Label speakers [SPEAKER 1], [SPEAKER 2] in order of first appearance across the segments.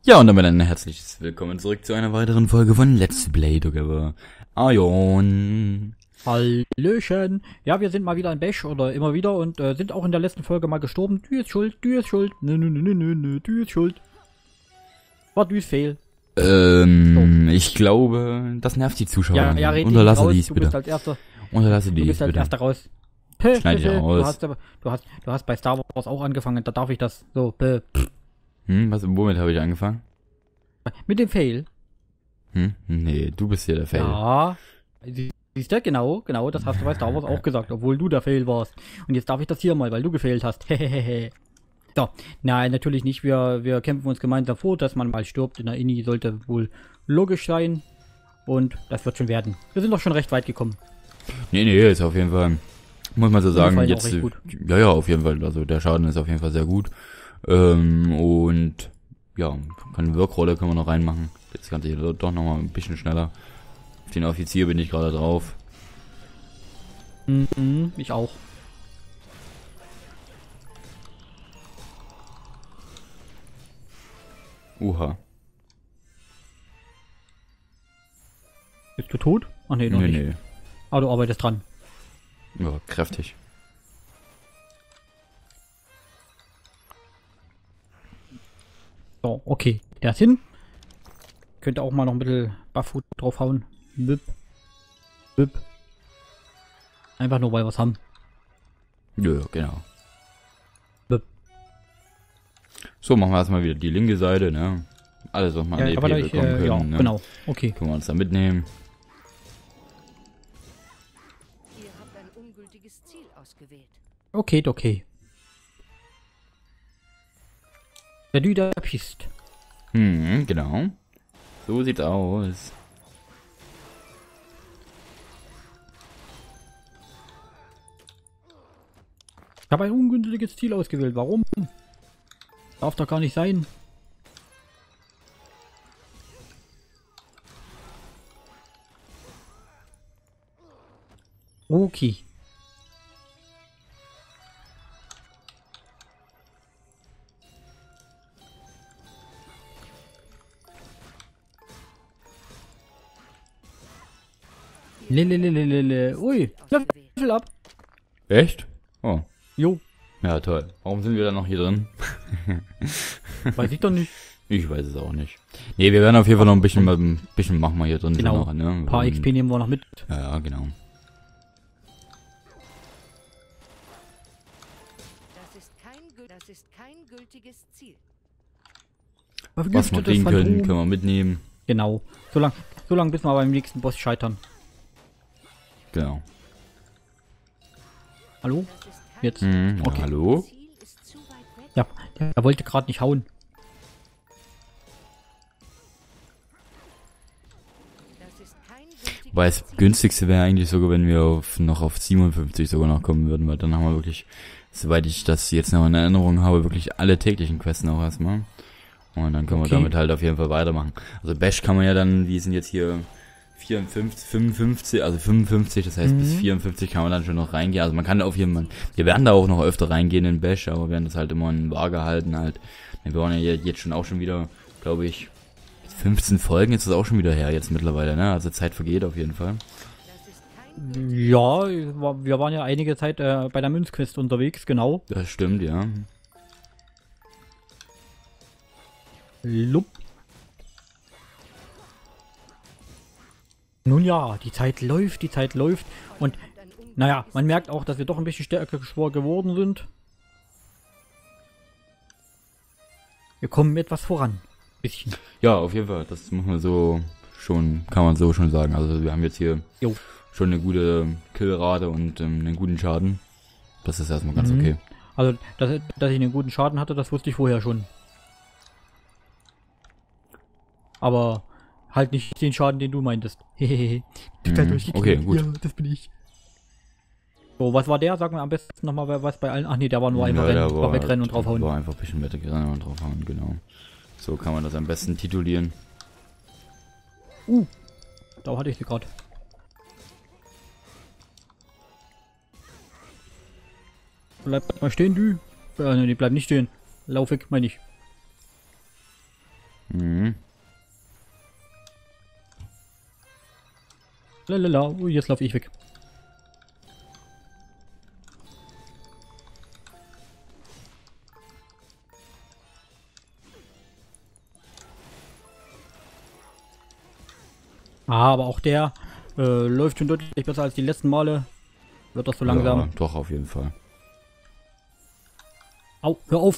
[SPEAKER 1] Ja, und damit ein herzliches Willkommen zurück zu einer weiteren Folge von Let's Play Together. Aion.
[SPEAKER 2] Hallöchen. Ja, wir sind mal wieder in Bash oder immer wieder und sind auch in der letzten Folge mal gestorben. Du ist schuld, du ist schuld. Nö, du ist schuld. War du ist fehl.
[SPEAKER 1] Ich glaube, das nervt die Zuschauer.
[SPEAKER 2] Ja, red
[SPEAKER 1] Unterlasse
[SPEAKER 2] raus,
[SPEAKER 1] dies
[SPEAKER 2] du
[SPEAKER 1] bitte.
[SPEAKER 2] bist als erster.
[SPEAKER 1] Unterlasse
[SPEAKER 2] Du
[SPEAKER 1] dies
[SPEAKER 2] bist als
[SPEAKER 1] bitte.
[SPEAKER 2] erster raus.
[SPEAKER 1] Schneid dich raus.
[SPEAKER 2] Du hast bei Star Wars auch angefangen, da darf ich das. So,
[SPEAKER 1] Womit habe ich angefangen?
[SPEAKER 2] mit dem Fail.
[SPEAKER 1] Nee, du bist hier der Fail.
[SPEAKER 2] Ja. Siehst du, genau, das hast du bei Star Wars auch gesagt, obwohl du der Fail warst. Und jetzt darf ich das hier mal, weil du gefailt hast. Hehehe. So, nein, natürlich nicht. Wir kämpfen uns gemeinsam vor, dass man mal stirbt. In der Inni sollte wohl logisch sein. Und das wird schon werden. Wir sind doch schon recht weit gekommen.
[SPEAKER 1] Nee, ist auf jeden Fall, muss man so sagen,
[SPEAKER 2] gefallen
[SPEAKER 1] jetzt,
[SPEAKER 2] auch recht gut.
[SPEAKER 1] ja, auf jeden Fall, also der Schaden ist auf jeden Fall sehr gut. Und, ja, eine Wirkrolle können wir noch reinmachen. Jetzt kann ich doch noch mal ein bisschen schneller. Auf den Offizier bin ich gerade drauf.
[SPEAKER 2] Ich auch.
[SPEAKER 1] Uha.
[SPEAKER 2] Bist du tot? Ach nee, noch nicht.
[SPEAKER 1] Nee.
[SPEAKER 2] Aber du arbeitest dran.
[SPEAKER 1] Ja, kräftig.
[SPEAKER 2] So, okay. Der ist hin. Könnte auch mal noch ein bisschen Buff draufhauen. Bip. Bip. Einfach nur, weil wir was haben.
[SPEAKER 1] Ja, genau.
[SPEAKER 2] Bip.
[SPEAKER 1] So, machen wir erstmal wieder die linke Seite, ne? Alles, was wir an EP
[SPEAKER 2] aber
[SPEAKER 1] bekommen können,
[SPEAKER 2] ja,
[SPEAKER 1] ne?
[SPEAKER 2] genau. Okay.
[SPEAKER 1] Können wir uns da mitnehmen.
[SPEAKER 3] Ihr habt ein ungültiges Ziel ausgewählt.
[SPEAKER 2] Okay. Der Düder pisst.
[SPEAKER 1] Genau. So sieht's aus.
[SPEAKER 2] Ich habe ein ungültiges Ziel ausgewählt. Warum? Darf doch gar nicht sein. Okay. Ui, Level ab.
[SPEAKER 1] Echt? Oh.
[SPEAKER 2] Jo,
[SPEAKER 1] Ja, toll. Warum sind wir dann noch hier drin?
[SPEAKER 2] weiß ich doch nicht.
[SPEAKER 1] Ich weiß es auch nicht. Nee, wir werden auf jeden Fall noch ein bisschen machen wir hier drin.
[SPEAKER 2] Genau.
[SPEAKER 1] Noch, ne?
[SPEAKER 2] Ein paar XP nehmen wir noch mit.
[SPEAKER 1] Ja, genau.
[SPEAKER 3] Das ist kein gültiges Ziel.
[SPEAKER 1] Was wir kriegen können, können wir mitnehmen.
[SPEAKER 2] Genau. So lang bis wir beim nächsten Boss scheitern.
[SPEAKER 1] Genau.
[SPEAKER 2] Hallo?
[SPEAKER 3] Das ist kein
[SPEAKER 2] Jetzt.
[SPEAKER 1] Ja,
[SPEAKER 2] Okay.
[SPEAKER 1] hallo?
[SPEAKER 3] Ziel ist zu weit weg.
[SPEAKER 2] Ja, er wollte gerade nicht hauen.
[SPEAKER 3] Das ist kein gültiges
[SPEAKER 1] Weil das
[SPEAKER 3] Ziel.
[SPEAKER 1] günstigste wäre eigentlich sogar, wenn wir noch auf 57 sogar noch kommen würden, weil dann haben wir wirklich, soweit ich das jetzt noch in Erinnerung habe, wirklich alle täglichen Quests auch erstmal. Und dann können wir
[SPEAKER 2] Okay.
[SPEAKER 1] damit halt auf jeden Fall weitermachen. Also Bash kann man ja dann, wir sind jetzt hier 55, also 55, das heißt bis 54 kann man dann schon noch reingehen. Also man kann auf jeden Fall, wir werden da auch noch öfter reingehen in Bash, aber wir werden das halt immer in Waage halten halt. Wir waren ja jetzt schon wieder, glaube ich, 15 Folgen, jetzt ist es auch schon wieder her jetzt mittlerweile, ne? Also Zeit vergeht auf jeden Fall.
[SPEAKER 3] Das ist kein
[SPEAKER 2] Ja, wir waren ja einige Zeit bei der Münzquest unterwegs, genau.
[SPEAKER 1] Das stimmt, ja.
[SPEAKER 2] Lupp. Nun ja, die Zeit läuft. Und naja, man merkt auch, dass wir doch ein bisschen stärker geworden sind. Wir kommen etwas voran. Bisschen.
[SPEAKER 1] Ja, auf jeden Fall. Das muss man so schon, kann man so schon sagen. Also wir haben jetzt hier
[SPEAKER 2] Jo.
[SPEAKER 1] schon eine gute Killrate und einen guten Schaden. Das ist erstmal ganz
[SPEAKER 2] Mhm.
[SPEAKER 1] okay.
[SPEAKER 2] Also, dass ich einen guten Schaden hatte, das wusste ich vorher schon. Aber halt nicht den Schaden, den du meintest. Hehehe. Total durchgekriegt.
[SPEAKER 1] Okay, gut.
[SPEAKER 2] Ja, das bin ich. So, was war der? Sag mir am besten nochmal, was bei allen... Ach nee, der war nur einfach
[SPEAKER 1] Ja,
[SPEAKER 2] rennen,
[SPEAKER 1] der
[SPEAKER 2] war wegrennen und draufhauen.
[SPEAKER 1] War einfach ein bisschen wegrennen und draufhauen, genau. So kann man das am besten titulieren.
[SPEAKER 2] Da hatte ich sie gerade. Bleib mal stehen, du. Ne, die bleiben nicht stehen. Lauf weg, meine ich.
[SPEAKER 1] Mhm.
[SPEAKER 2] Lalala, jetzt laufe ich weg. Aber auch der läuft schon deutlich besser als die letzten Male. Wird das so langsam.
[SPEAKER 1] Ja, doch, auf jeden Fall.
[SPEAKER 2] Au, hör auf!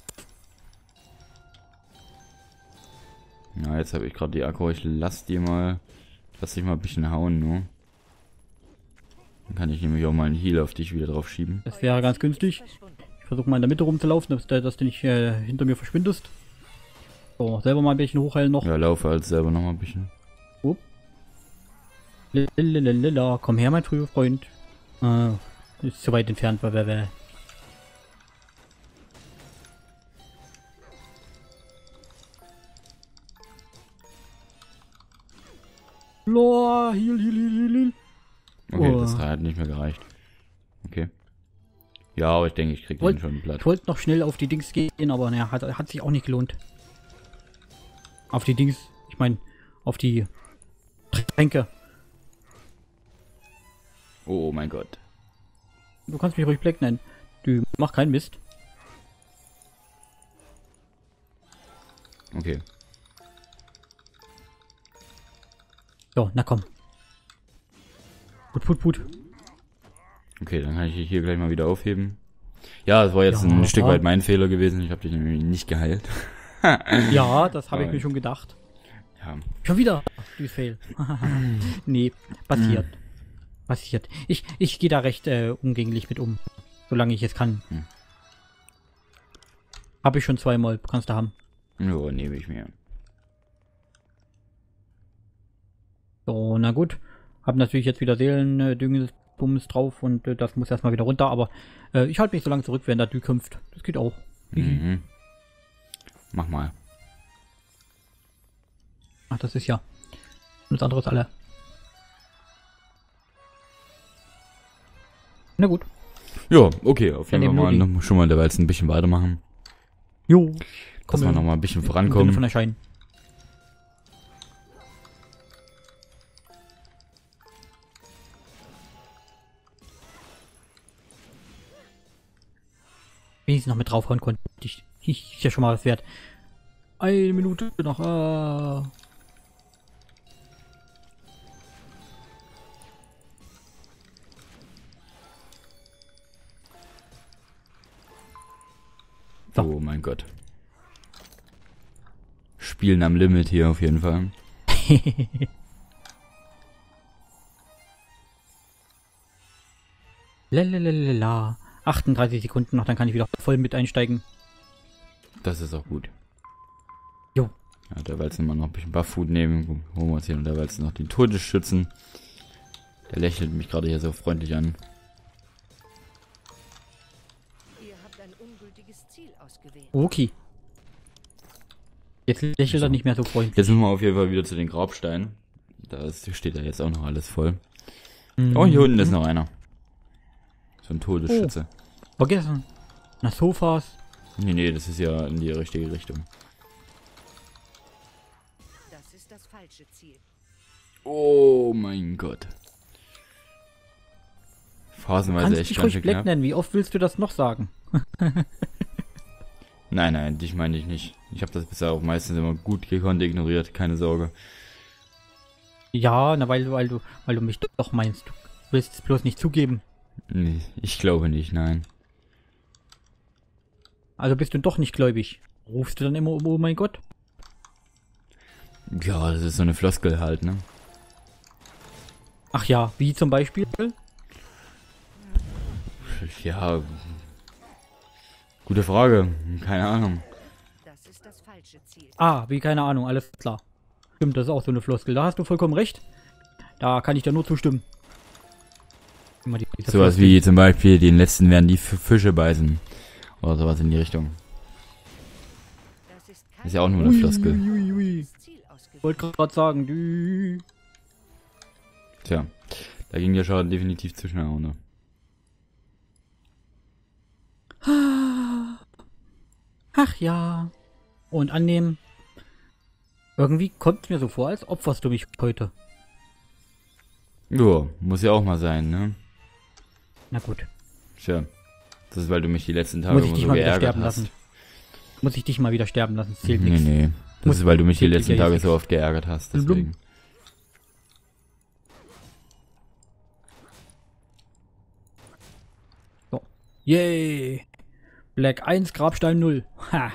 [SPEAKER 1] Ja, jetzt habe ich gerade die Akku. Ich lass dich mal ein bisschen hauen, nur. Dann kann ich nämlich auch mal einen Heal auf dich wieder drauf schieben.
[SPEAKER 2] Das wäre ganz günstig. Ich versuche mal in der Mitte rumzulaufen, dass du nicht hinter mir verschwindest. So, selber mal ein bisschen hochheilen noch.
[SPEAKER 1] Ja, laufe halt selber noch mal ein bisschen.
[SPEAKER 2] Upp. Lalalala. Komm her, mein früher Freund. Ist zu weit entfernt. Loa, heal.
[SPEAKER 1] Okay,
[SPEAKER 2] Oh.
[SPEAKER 1] das hat nicht mehr gereicht. Okay. Ja, aber ich denke, ich krieg den schon platt.
[SPEAKER 2] Ich wollte noch schnell auf die Dings gehen, aber naja, hat sich auch nicht gelohnt. Auf die Dings, ich meine, auf die Tränke.
[SPEAKER 1] Oh mein Gott.
[SPEAKER 2] Du kannst mich ruhig Black nennen. Du mach keinen Mist.
[SPEAKER 1] Okay.
[SPEAKER 2] So, na komm. Put.
[SPEAKER 1] Okay, dann kann ich dich hier gleich mal wieder aufheben. Ja, das war jetzt
[SPEAKER 2] Ja.
[SPEAKER 1] ein Stück weit mein Fehler gewesen. Ich habe dich nämlich nicht geheilt.
[SPEAKER 2] Ja, das habe ich mir schon gedacht.
[SPEAKER 1] Ja.
[SPEAKER 2] Schon wieder. Du Fail. Nee, passiert. Ich gehe da recht umgänglich mit um. Solange ich es kann. Habe ich schon zweimal. Kannst du haben.
[SPEAKER 1] Jo, nehme ich mir.
[SPEAKER 2] So, na gut. Hab natürlich jetzt wieder Seelendüngesbums drauf und das muss erstmal wieder runter, aber ich halte mich so lange zurück, wenn der Dü kämpft. Das geht auch.
[SPEAKER 1] Mhm. Mach mal.
[SPEAKER 2] Ach, das ist ja. Und das andere ist alle. Na gut.
[SPEAKER 1] Ja, okay, auf jeden
[SPEAKER 2] Dann
[SPEAKER 1] Fall
[SPEAKER 2] nehmen
[SPEAKER 1] mal schon mal derweil ein bisschen weitermachen.
[SPEAKER 2] Jo.
[SPEAKER 1] Dass wir noch mal ein bisschen
[SPEAKER 2] Sinne
[SPEAKER 1] vorankommen.
[SPEAKER 2] von erscheinen. Wenigstens noch mit draufhauen konnte. Ist ja schon mal was wert. 1 Minute noch. So.
[SPEAKER 1] Oh mein Gott. Spielen am Limit hier auf jeden Fall.
[SPEAKER 2] Lalalala. 38 Sekunden noch, dann kann ich wieder voll mit einsteigen.
[SPEAKER 1] Das ist auch gut.
[SPEAKER 2] Jo.
[SPEAKER 1] Ja, derweil sind wir noch ein bisschen Buff-Food nehmen. Holen wir uns hier und derweil noch den Todesschützen. Der lächelt mich gerade hier so freundlich an.
[SPEAKER 3] Ihr habt ein ungültiges Ziel ausgewählt.
[SPEAKER 2] Okay. Jetzt lächelt er nicht mehr so freundlich.
[SPEAKER 1] Jetzt müssen wir auf jeden Fall wieder zu den Grabsteinen. Da steht ja jetzt auch noch alles voll.
[SPEAKER 2] Mhm.
[SPEAKER 1] Oh, hier unten ist noch einer. So ein Todesschütze.
[SPEAKER 2] Vergessen. Na, Sofas.
[SPEAKER 1] Nee, das ist ja in die richtige Richtung.
[SPEAKER 3] Das ist das falsche Ziel.
[SPEAKER 1] Oh mein Gott. Phasenweise
[SPEAKER 2] Kannst
[SPEAKER 1] echt
[SPEAKER 2] dich
[SPEAKER 1] ganz
[SPEAKER 2] ruhig
[SPEAKER 1] schön
[SPEAKER 2] Black
[SPEAKER 1] knapp.
[SPEAKER 2] nennen. Wie oft willst du das noch sagen?
[SPEAKER 1] Nein, dich meine ich nicht. Ich habe das bisher auch meistens immer gut gekonnt ignoriert, keine Sorge.
[SPEAKER 2] Ja, na, weil du mich doch meinst. Du willst es bloß nicht zugeben.
[SPEAKER 1] Nee, ich glaube nicht, nein.
[SPEAKER 2] Also bist du doch nicht gläubig. Rufst du dann immer, oh mein Gott?
[SPEAKER 1] Ja, das ist so eine Floskel halt, ne?
[SPEAKER 2] Ach ja, wie zum Beispiel?
[SPEAKER 1] Ja. Gute Frage. Keine Ahnung.
[SPEAKER 3] Das ist das falsche Ziel.
[SPEAKER 2] Ah, wie keine Ahnung, alles klar. Stimmt, das ist auch so eine Floskel. Da hast du vollkommen recht. Da kann ich dir nur zustimmen. Immer diese
[SPEAKER 1] Sowas
[SPEAKER 2] Floskel.
[SPEAKER 1] wie zum Beispiel, den letzten werden die Fische beißen. Oder sowas in die Richtung.
[SPEAKER 3] Das ist kein
[SPEAKER 1] Ist ja auch nur eine Floskel.
[SPEAKER 2] Ui.
[SPEAKER 3] Ziel ausgewählt.
[SPEAKER 2] Wollte gerade sagen, du.
[SPEAKER 1] Tja, da ging der Schaden definitiv zu schnell, ne?
[SPEAKER 2] Ach ja. Und annehmen. Irgendwie kommt es mir so vor, als opferst du mich heute.
[SPEAKER 1] Ja, muss ja auch mal sein, ne?
[SPEAKER 2] Na gut.
[SPEAKER 1] Tja. Das ist, weil du mich die letzten Tage
[SPEAKER 2] Muss ich
[SPEAKER 1] immer
[SPEAKER 2] dich
[SPEAKER 1] so
[SPEAKER 2] mal wieder
[SPEAKER 1] geärgert
[SPEAKER 2] sterben
[SPEAKER 1] hast.
[SPEAKER 2] lassen. Muss ich dich mal wieder sterben lassen. Das zählt
[SPEAKER 1] Nee,
[SPEAKER 2] nichts.
[SPEAKER 1] nee. Das
[SPEAKER 2] Muss-
[SPEAKER 1] ist, weil du mich die
[SPEAKER 2] zählt
[SPEAKER 1] letzten
[SPEAKER 2] ja
[SPEAKER 1] Tage
[SPEAKER 2] jetzt
[SPEAKER 1] so oft geärgert hast, deswegen.
[SPEAKER 2] So. Yay! Black 1, Grabstein 0. Ha!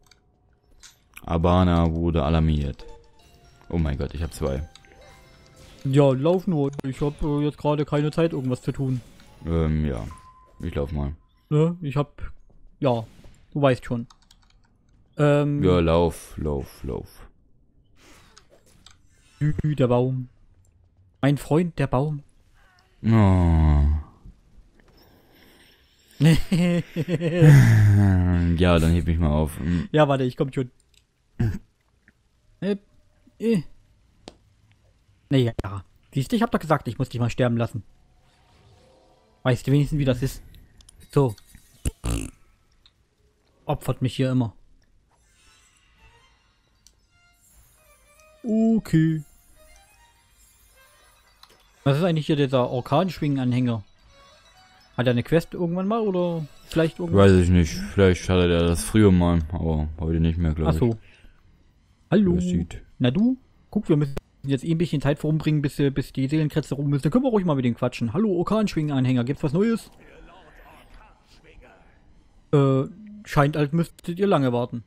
[SPEAKER 1] Abana wurde alarmiert. Oh mein Gott, ich habe 2.
[SPEAKER 2] Ja, lauf nur. Ich habe jetzt gerade keine Zeit, irgendwas zu tun.
[SPEAKER 1] Ja. Ich lauf mal.
[SPEAKER 2] Ne? Ich hab... Ja, du weißt schon.
[SPEAKER 1] Ja, lauf.
[SPEAKER 2] Der Baum. Mein Freund, der Baum.
[SPEAKER 1] Oh. Ja, dann heb mich mal auf.
[SPEAKER 2] Ja, warte, ich komm schon. Naja, siehst du, ich hab doch gesagt, ich muss dich mal sterben lassen. Weißt du wenigstens, wie das ist? So. Opfert mich hier immer. Okay. Was ist eigentlich hier dieser Orkanschwingen-Anhänger? Hat er eine Quest irgendwann mal oder vielleicht irgendwann?
[SPEAKER 1] Weiß ich nicht. Vielleicht hatte der das früher mal, aber heute nicht mehr, glaube
[SPEAKER 2] Ach
[SPEAKER 1] ich.
[SPEAKER 2] so. Hallo.
[SPEAKER 1] Das sieht.
[SPEAKER 2] Na du? Guck, wir müssen jetzt ein bisschen Zeit vorumbringen, bis die Seelenkrätze rum müssen. Dann können wir ruhig mal mit denen quatschen. Hallo, Orkanschwingen-Anhänger. Gibt's was Neues? Scheint, als müsstet ihr lange warten.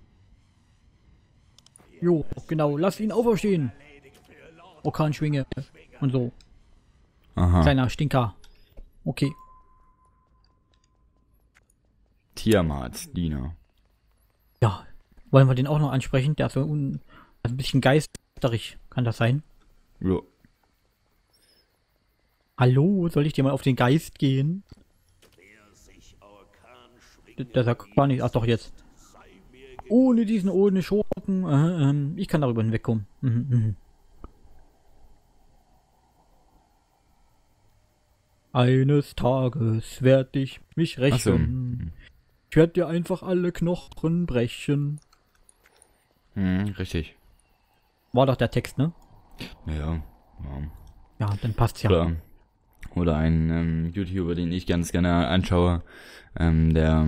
[SPEAKER 2] Jo, genau. Lasst ihn auferstehen. Orkanschwinge. Und so.
[SPEAKER 1] Aha.
[SPEAKER 2] Kleiner Stinker. Okay.
[SPEAKER 1] Tiamat, Diener.
[SPEAKER 2] Ja. Wollen wir den auch noch ansprechen? Der ist so ein bisschen geisterig. Kann das sein?
[SPEAKER 1] Ja.
[SPEAKER 2] Hallo, soll ich dir mal auf den Geist gehen? Der sagt gar nicht. Ach doch, jetzt. Ohne Schurken. Ich kann darüber hinwegkommen. Eines Tages werd ich mich rächen. Ich werd dir einfach alle Knochen brechen.
[SPEAKER 1] Richtig.
[SPEAKER 2] War doch der Text, ne?
[SPEAKER 1] Ja.
[SPEAKER 2] Ja, dann passt's ja.
[SPEAKER 1] Oder ein YouTuber, den ich ganz gerne anschaue, der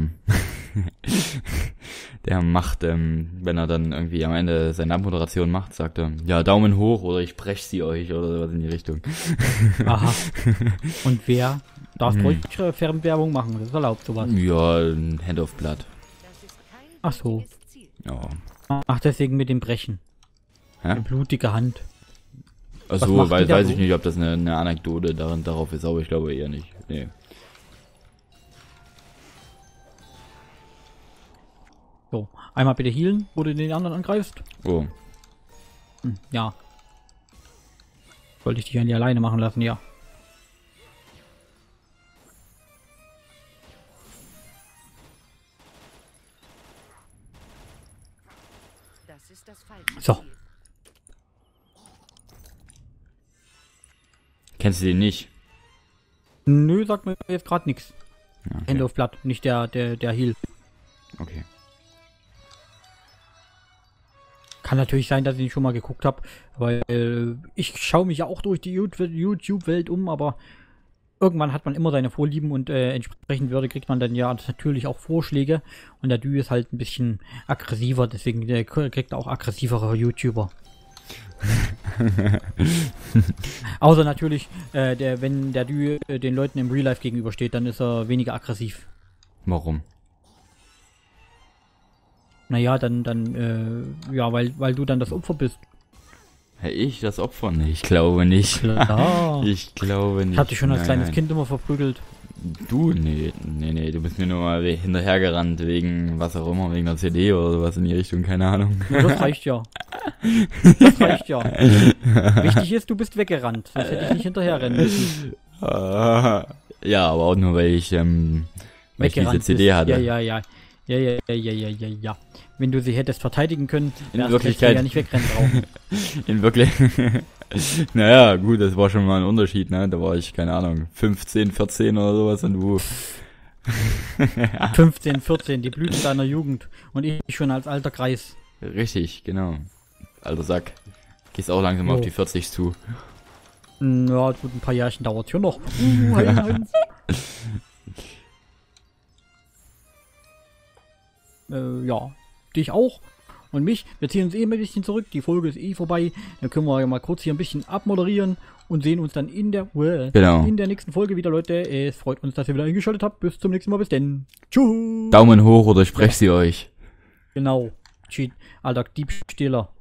[SPEAKER 1] macht, wenn er dann irgendwie am Ende seine Abmoderation macht, sagt er, ja, Daumen hoch oder ich brech sie euch oder sowas in die Richtung.
[SPEAKER 2] Aha. Und wer darf ruhig Fernwerbung machen? Das ist erlaubt, sowas.
[SPEAKER 1] Ja, Hand of Blood.
[SPEAKER 3] Das ist kein
[SPEAKER 2] Ach so.
[SPEAKER 3] gültiges Ziel.
[SPEAKER 1] Ja.
[SPEAKER 2] Ach, deswegen mit dem Brechen.
[SPEAKER 1] Hä?
[SPEAKER 2] Eine blutige Hand.
[SPEAKER 1] Also,
[SPEAKER 2] macht die da
[SPEAKER 1] weiß
[SPEAKER 2] so?
[SPEAKER 1] ich nicht, ob das eine Anekdote darauf ist, aber ich glaube eher nicht. Nee.
[SPEAKER 2] So, einmal bitte healen, wo du den anderen angreifst.
[SPEAKER 1] Oh.
[SPEAKER 2] Ja. Wollte ich dich ja nicht alleine machen lassen, ja.
[SPEAKER 3] Das ist das falsche
[SPEAKER 2] So.
[SPEAKER 3] Ziel.
[SPEAKER 1] Kennst du den nicht?
[SPEAKER 2] Nö, sagt mir jetzt gerade nichts.
[SPEAKER 1] Ja,
[SPEAKER 2] Hände
[SPEAKER 1] okay.
[SPEAKER 2] auf Blatt, nicht der Heal.
[SPEAKER 1] Okay.
[SPEAKER 2] Kann natürlich sein, dass ich ihn schon mal geguckt habe, weil ich schaue mich ja auch durch die YouTube-Welt um, aber irgendwann hat man immer seine Vorlieben und entsprechend kriegt man dann ja natürlich auch Vorschläge und der Dü ist halt ein bisschen aggressiver, deswegen kriegt er auch aggressivere YouTuber. Außer natürlich, wenn der Dü den Leuten im Real Life gegenübersteht, dann ist er weniger aggressiv.
[SPEAKER 1] Warum?
[SPEAKER 2] Naja, ja, weil du dann das Opfer bist.
[SPEAKER 1] Hey, ich das Opfer? Nee, ich glaube nicht.
[SPEAKER 2] Klar.
[SPEAKER 1] Ich glaube nicht.
[SPEAKER 2] Ich hab dich schon als
[SPEAKER 1] Nein,
[SPEAKER 2] kleines
[SPEAKER 1] nein.
[SPEAKER 2] Kind immer verprügelt.
[SPEAKER 1] Du? Nee, du bist mir nur mal hinterhergerannt wegen was auch immer, wegen der CD oder sowas in die Richtung, keine Ahnung.
[SPEAKER 2] Ja, das reicht ja. Das reicht ja. Wichtig ist, du bist weggerannt. Sonst hätte ich nicht hinterherrennen müssen.
[SPEAKER 1] Ja, aber auch nur, weil ich diese
[SPEAKER 2] Weggerannt
[SPEAKER 1] CD
[SPEAKER 2] bist.
[SPEAKER 1] hatte.
[SPEAKER 2] Ja. Wenn du sie hättest verteidigen können,
[SPEAKER 1] In
[SPEAKER 2] wärst
[SPEAKER 1] Wirklichkeit-
[SPEAKER 2] du ja nicht wegrennen brauchen.
[SPEAKER 1] In wirklich. Naja, gut, das war schon mal ein Unterschied, ne? Da war ich, keine Ahnung, 15, 14 oder sowas und du.
[SPEAKER 2] 15, 14, die Blüte deiner Jugend. Und ich schon als alter Kreis.
[SPEAKER 1] Richtig, genau. alter Sack. Gehst auch langsam auf die 40 zu.
[SPEAKER 2] Ja, gut, ein paar Jährchen dauert hier noch. Heinz. Ja, dich auch. Und mich, wir ziehen uns eh ein bisschen zurück, die Folge ist eh vorbei. Dann können wir ja mal kurz hier ein bisschen abmoderieren und sehen uns dann in der nächsten Folge wieder, Leute. Es freut uns, dass ihr wieder eingeschaltet habt. Bis zum nächsten Mal, bis denn. Tschüss.
[SPEAKER 1] Daumen hoch oder sprech sie euch.
[SPEAKER 2] Genau. Alter, Diebstähler.